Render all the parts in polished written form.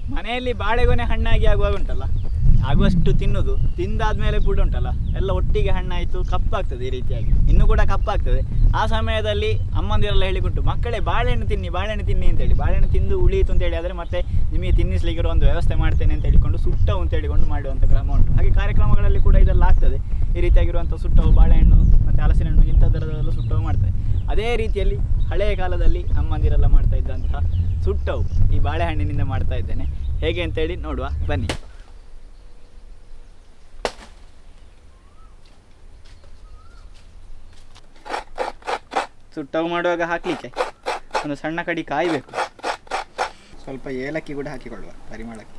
ಮನೆಯಲ್ಲಿ ಬಾಳೆಗೊನೆ ಹಣ್ಣಾಗಿ ಆಗುವಾಗ ಉಂಟಲ್ಲ, ಆಗುವಷ್ಟು ತಿನ್ನೋದು, ತಿಂದಾದ್ಮೇಲೆ ಕೂಡ ಉಂಟಲ್ಲ ಎಲ್ಲ ಒಟ್ಟಿಗೆ ಹಣ್ಣಾಯಿತು ಕಪ್ಪಾಗ್ತದೆ. ಈ ರೀತಿಯಾಗಿ ಇನ್ನೂ ಕೂಡ ಕಪ್ಪಾಗ್ತದೆ. ಆ ಸಮಯದಲ್ಲಿ ಅಮ್ಮಂದಿರೆಲ್ಲ ಹೇಳಿಕೊಟ್ಟು, ಮಕ್ಕಳೇ ಬಾಳೆಹಣ್ಣು ತಿನ್ನಿ ಅಂತೇಳಿ. ಬಾಳೆಹಣ್ಣು ತಿಂದು ಉಳಿಯಿತು ಅಂತೇಳಿ ಆದರೆ ಮತ್ತೆ ನಿಮಗೆ ತಿನ್ನಿಸ್ಲಿಕ್ಕಿರೋ ಒಂದು ವ್ಯವಸ್ಥೆ ಮಾಡ್ತೇನೆ ಅಂತ ಹೇಳಿಕೊಂಡು ಸುಟ್ಟವು ಅಂತ ಹೇಳಿಕೊಂಡು ಮಾಡುವಂಥ ಕ್ರಮ ಉಂಟು. ಹಾಗೆ ಕಾರ್ಯಕ್ರಮಗಳಲ್ಲಿ ಕೂಡ ಇದೆಲ್ಲ ಆಗ್ತದೆ. ಈ ರೀತಿಯಾಗಿರುವಂಥ ಸುಟ್ಟವು, ಬಾಳೆಹಣ್ಣು ಮತ್ತು ಹಲಸಿನ ಹಣ್ಣು ಇಂಥದ್ದರದೆಲ್ಲ ಸುಟ್ಟವು ಮಾಡ್ತಾರೆ. ಅದೇ ರೀತಿಯಲ್ಲಿ ಹಳೆಯ ಕಾಲದಲ್ಲಿ ಅಮ್ಮಂದಿರೆಲ್ಲ ಮಾಡ್ತಾ ಇದ್ದಂತಹ ಸುಟ್ಟವು ಈ ಬಾಳೆಹಣ್ಣಿನಿಂದ ಮಾಡ್ತಾ ಇದ್ದೇನೆ. ಹೇಗೆ ಅಂತೇಳಿ ನೋಡುವ ಬನ್ನಿ. ಸುಟ್ಟವು ಮಾಡುವಾಗ ಹಾಕಲಿಕ್ಕೆ ಒಂದು ಸಣ್ಣ ಕಡಿ ಕಾಯಬೇಕು. ಸ್ವಲ್ಪ ಏಲಕ್ಕಿ ಕೂಡ ಹಾಕಿಕೊಳ್ಳುವ ಪರಿಮಳಕ್ಕೆ.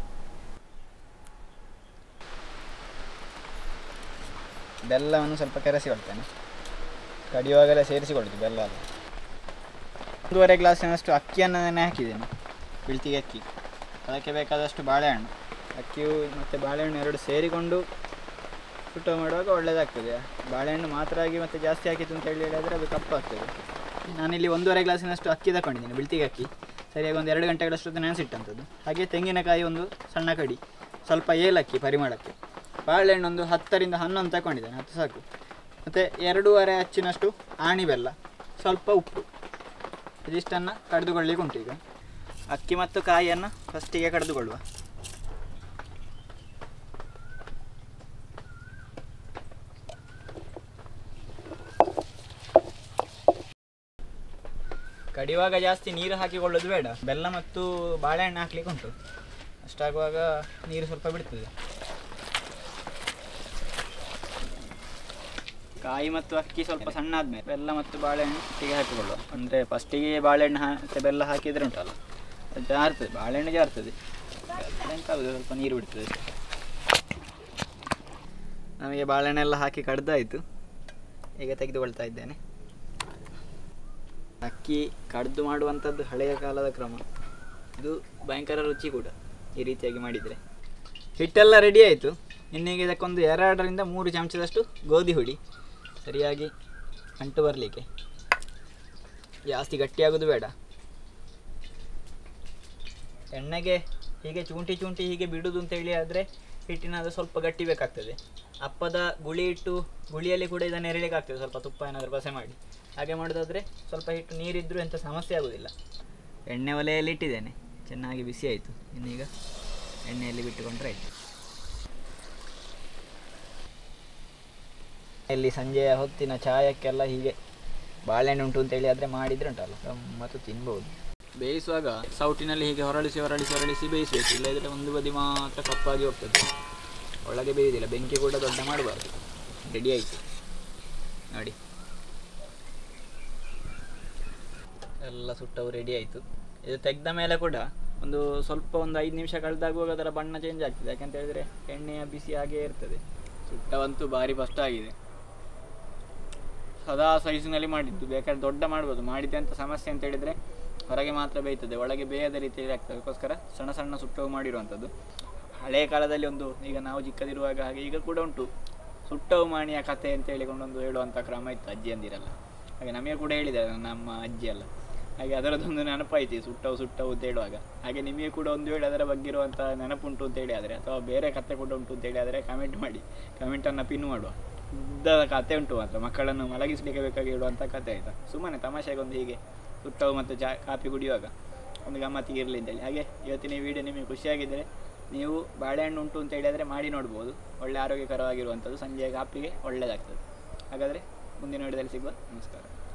ಬೆಲ್ಲವನ್ನು ಸ್ವಲ್ಪ ಕರೆಸಿಕೊಳ್ತೇನೆ. ಕಡಿಯುವಾಗೆಲ್ಲ ಸೇರಿಸಿಕೊಳ್ಳುದು ಬೆಲ್ಲ. 1.5 ಗ್ಲಾಸಿನಷ್ಟು ಅಕ್ಕಿಯನ್ನು ನೆನೆ ಹಾಕಿದ್ದೇನೆ, ಬಿಳ್ತಿಗೆ ಅಕ್ಕಿ. ಅದಕ್ಕೆ ಬೇಕಾದಷ್ಟು ಬಾಳೆಹಣ್ಣು. ಅಕ್ಕಿಯು ಮತ್ತು ಬಾಳೆಹಣ್ಣು ಎರಡು ಸೇರಿಕೊಂಡು ಸುಟ್ಟವು ಮಾಡುವಾಗ ಒಳ್ಳೆಯದಾಗ್ತದೆ. ಬಾಳೆಹಣ್ಣು ಮಾತ್ರ ಆಗಿ ಮತ್ತು ಜಾಸ್ತಿ ಹಾಕಿತ್ತು ಅಂತ ಹೇಳಿದರೆ ಅದು ಕಪ್ಪಾಗ್ತದೆ. ನಾನಿಲ್ಲಿ 1.5 ಗ್ಲಾಸಿನಷ್ಟು ಅಕ್ಕಿ ತಗೊಂಡಿದ್ದೀನಿ, ಬಿಳ್ತಿಗೆ ಅಕ್ಕಿ. ಸರಿಯಾಗಿ ಒಂದು 2 ಗಂಟೆಗಳಷ್ಟು ನೆನೆಸಿಟ್ಟಂಥದ್ದು. ಹಾಗೆ ತೆಂಗಿನಕಾಯಿ ಒಂದು ಸಣ್ಣ ಕಡಿ, ಸ್ವಲ್ಪ ಏಲಕ್ಕಿ ಪರಿಮಳಕ್ಕೆ, ಬಾಳೆಹಣ್ಣು ಒಂದು 10ರಿಂದ 11 ತಗೊಂಡಿದ್ದೇನೆ, 10 ಸಾಕು. ಮತ್ತು 2.5 ಅಚ್ಚಿನಷ್ಟು ಆಣಿ ಬೆಲ್ಲ, ಸ್ವಲ್ಪ ಉಪ್ಪು, ಇದಿಷ್ಟನ್ನು ಕಡಿದುಕೊಳ್ಳಿಕ್ಕೆ ಉಂಟು. ಈಗ ಅಕ್ಕಿ ಮತ್ತು ಕಾಯಿಯನ್ನು ಫಸ್ಟಿಗೆ ಕಡಿದುಕೊಳ್ಳುವ. ಕಡಿಯುವಾಗ ಜಾಸ್ತಿ ನೀರು ಹಾಕಿಕೊಳ್ಳೋದು ಬೇಡ. ಬೆಲ್ಲ ಮತ್ತು ಬಾಳೆಹಣ್ಣು ಹಾಕ್ಲಿಕ್ಕೆ ಉಂಟು, ಅಷ್ಟಾಗುವಾಗ ನೀರು ಸ್ವಲ್ಪ ಬಿಡ್ತದೆ. ಕಾಯಿ ಮತ್ತು ಅಕ್ಕಿ ಸ್ವಲ್ಪ ಸಣ್ಣ ಆದಮೇಲೆ ಬೆಲ್ಲ ಮತ್ತು ಬಾಳೆಹಣ್ಣು ಒಟ್ಟಿಗೆ ಹಾಕಿಕೊಳ್ಳುವ. ಅಂದರೆ ಫಸ್ಟಿಗೆ ಬಾಳೆಹಣ್ಣು ಮತ್ತು ಬೆಲ್ಲ ಹಾಕಿದರೆ ಉಂಟಲ್ಲ ಅದು ಜಾರ್ತದೆ, ಬಾಳೆಹಣ್ಣು ಜಾರ್ತದೆ, ಎಂತಾಗುದು ಸ್ವಲ್ಪ ನೀರು ಬಿಡ್ತದೆ. ನಮಗೆ ಬಾಳೆಹಣ್ಣೆಲ್ಲ ಹಾಕಿ ಕಡ್ದಾಯಿತು, ಈಗ ತೆಗೆದುಕೊಳ್ತಾ ಇದ್ದೇನೆ. ಅಕ್ಕಿ ಕಡ್ದು ಮಾಡುವಂಥದ್ದು ಹಳೆಯ ಕಾಲದ ಕ್ರಮ. ಇದು ಭಯಂಕರ ರುಚಿ ಕೂಡ ಈ ರೀತಿಯಾಗಿ ಮಾಡಿದರೆ. ಹಿಟ್ಟೆಲ್ಲ ರೆಡಿ ಆಯಿತು. ಇನ್ನೀಗ ಇದಕ್ಕೊಂದು 2ರಿಂದ 3 ಚಮಚದಷ್ಟು ಗೋಧಿ ಹುಡಿ, ಸರಿಯಾಗಿ ಅಂಟು ಬರಲಿಕ್ಕೆ. ಜಾಸ್ತಿ ಗಟ್ಟಿಯಾಗೋದು ಬೇಡ. ಎಣ್ಣೆಗೆ ಹೀಗೆ ಚೂಂಟಿ ಹೀಗೆ ಬಿಡೋದು ಅಂತೇಳಿ ಆದರೆ ಹಿಟ್ಟಿನದು ಸ್ವಲ್ಪ ಗಟ್ಟಿ ಬೇಕಾಗ್ತದೆ. ಅಪ್ಪದ ಗುಳಿ ಇಟ್ಟು ಗುಳಿಯಲ್ಲಿ ಕೂಡ ಇದನ್ನು ಎರಿಲಿಕ್ಕೆ ಆಗ್ತದೆ, ಸ್ವಲ್ಪ ತುಪ್ಪ ಏನಾದರೂ ಬಸೆ ಮಾಡಿ. ಹಾಗೆ ಮಾಡೋದಾದರೆ ಸ್ವಲ್ಪ ಹಿಟ್ಟು ನೀರಿದ್ದರೂ ಎಂಥ ಸಮಸ್ಯೆ ಆಗೋದಿಲ್ಲ. ಎಣ್ಣೆ ಒಲೆಯಲ್ಲಿ ಇಟ್ಟಿದ್ದೇನೆ, ಚೆನ್ನಾಗಿ ಬಿಸಿ ಆಯಿತು. ಇನ್ನೀಗ ಎಣ್ಣೆಯಲ್ಲಿ ಬಿಟ್ಟುಕೊಂಡ್ರೆ ಆಯಿತು. ಇಲ್ಲಿ ಸಂಜೆಯ ಹೊತ್ತಿನ ಚಾಯಕ್ಕೆಲ್ಲ ಹೀಗೆ ಬಾಳೆಹಣ್ಣು ಉಂಟು ಅಂತೇಳಿ ಆದರೆ ಮಾಡಿದರೆ ಉಂಟಲ್ಲ ಮತ್ತು ತಿನ್ಬೋದು. ಬೇಯಿಸುವಾಗ ಸೌಟಿನಲ್ಲಿ ಹೀಗೆ ಹೊರಳಿಸಿ ಬೇಯಿಸಬೇಕು. ಇಲ್ಲದಿದ್ದರೆ ಒಂದು ಬದಿ ಮಾತ್ರ ಕಪ್ಪಾಗಿ ಹೋಗ್ತದೆ, ಒಳಗೆ ಬೇಯುವುದಿಲ್ಲ. ಬೆಂಕಿ ಕೂಡ ದೊಡ್ಡ ಮಾಡಬಾರ್ದು. ರೆಡಿ ಆಯಿತು ನೋಡಿ, ಎಲ್ಲ ಸುಟ್ಟವು ರೆಡಿ ಆಯಿತು. ಇದು ತೆಗೆದ ಮೇಲೆ ಕೂಡ ಒಂದು 5 ನಿಮಿಷ ಕಳೆದಾಗುವಾಗ ಅದರ ಬಣ್ಣ ಚೇಂಜ್ ಆಗ್ತದೆ. ಯಾಕಂತ ಹೇಳಿದರೆ ಎಣ್ಣೆಯ ಬಿಸಿ ಹಾಗೇ ಇರ್ತದೆ. ಸುಟ್ಟವಂತೂ ಭಾರಿ ಫಸ್ಟ್ ಆಗಿದೆ. ಸದಾ ಸೈಜಿನಲ್ಲಿ ಮಾಡಿದ್ದು, ಬೇಕಾದ್ರೆ ದೊಡ್ಡ ಮಾಡ್ಬೋದು. ಮಾಡಿದ್ದೆ ಅಂತ ಸಮಸ್ಯೆ ಅಂತ ಹೇಳಿದರೆ ಹೊರಗೆ ಮಾತ್ರ ಬೇಯ್ತದೆ, ಒಳಗೆ ಬೇಯದ ರೀತಿಯಲ್ಲಿ ಆಗ್ತದೆ. ಅದಕ್ಕೋಸ್ಕರ ಸಣ್ಣ ಸುಟ್ಟವು ಮಾಡಿರುವಂಥದ್ದು. ಹಳೆಯ ಕಾಲದಲ್ಲಿ ಈಗ ನಾವು ಚಿಕ್ಕದಿರುವಾಗ ಹಾಗೆ ಈಗ ಕೂಡ ಉಂಟು ಸುಟ್ಟವು ಮಾಣಿಯ ಕಥೆ ಅಂತ ಹೇಳಿಕೊಂಡೊಂದು ಹೇಳುವಂಥ ಕ್ರಮ ಇತ್ತು ಅಜ್ಜಿಯಂದಿರಲ್ಲ. ಹಾಗೆ ನಮಗೆ ಕೂಡ ಹೇಳಿದ್ದಾರೆ ನಮ್ಮ ಅಜ್ಜಿಯಲ್ಲ. ಹಾಗೆ ಅದರದ್ದೊಂದು ನೆನಪಾಯ್ತು ಸುಟ್ಟವು ಅಂತ ಹೇಳುವಾಗ. ಹಾಗೆ ನಿಮಗೆ ಕೂಡ ಒಂದು ವೇಳೆ ಅದರ ಬಗ್ಗೆ ಇರುವಂಥ ನೆನಪುಂಟು ಅಂತೇಳಿ ಆದರೆ ಅಥವಾ ಬೇರೆ ಕಥೆ ಕೂಡ ಉಂಟು ಅಂತೇಳಿ ಆದರೆ ಕಮೆಂಟ್ ಮಾಡಿ, ಕಮೆಂಟನ್ನು ಪಿನ್ ಮಾಡುವ. ಉದ್ದದ ಕಥೆ ಉಂಟು ಮಾತ್ರ, ಮಕ್ಕಳನ್ನು ಮಲಗಿಸಲಿಕ್ಕೆ ಬೇಕಾಗಿ ಹೇಳುವಂಥ ಕಥೆ ಆಯಿತಾ. ಸುಮ್ಮನೆ ತಮಾಷೆಗೊಂದು ಹೀಗೆ ಸುಟ್ಟವು ಮತ್ತು ಕಾಫಿ ಕುಡಿಯುವಾಗ ಒಂದು ಗಮ್ಮತ್ತಿಗೆ ಇರಲಿ ಅಂತೇಳಿ. ಹಾಗೆ ಇವತ್ತಿನ ಈ ವಿಡಿಯೋ ನಿಮಗೆ ಖುಷಿಯಾಗಿದ್ದರೆ ನೀವು ಬಾಳೆಹಣ್ಣು ಉಂಟು ಅಂತ ಹೇಳಿದರೆ ಮಾಡಿ ನೋಡ್ಬೋದು. ಒಳ್ಳೆ ಆರೋಗ್ಯಕರವಾಗಿರುವಂಥದ್ದು, ಸಂಜೆಯ ಕಾಪಿಗೆ ಒಳ್ಳೆಯದಾಗ್ತದೆ. ಹಾಗಾದರೆ ಮುಂದಿನ ವಿಡಿಯೋದಲ್ಲಿ ಸಿಗುವ. ನಮಸ್ಕಾರ.